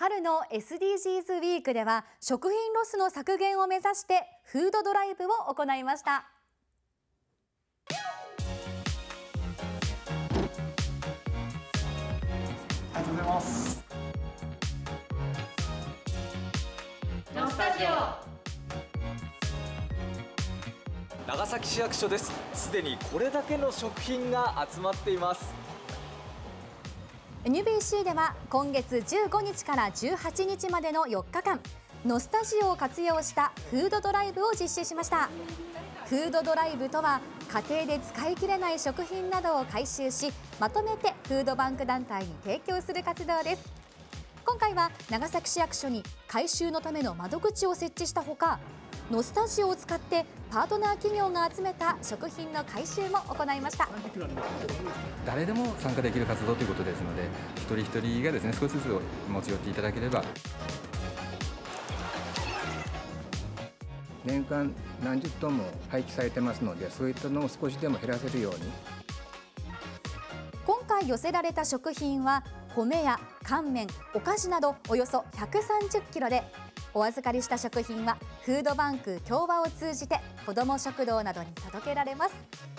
春の SDGs ウィークでは食品ロスの削減を目指してフードドライブを行いました。 ありがとうございます。 ノスタジオ長崎市役所です。すでにこれだけの食品が集まっています。 NBC では今月15日から18日までの4日間、ノスタジオを活用したフードドライブを実施しました。フードドライブとは、家庭で使い切れない食品などを回収し、まとめてフードバンク団体に提供する活動です。今回は長崎市役所に回収のための窓口を設置したほか、ノスタジオを使ってパートナー企業が集めた食品の回収も行いました。 誰でも参加できる活動ということですので、一人一人がですね、少しずつ持ち寄っていただければ。 年間何十トンも廃棄されてますので、そういったのを少しでも減らせるように。 今回寄せられた食品は米や乾麺、お菓子などおよそ130キロで、お預かりした食品はフードバンク協和を通じて子ども食堂などに届けられます。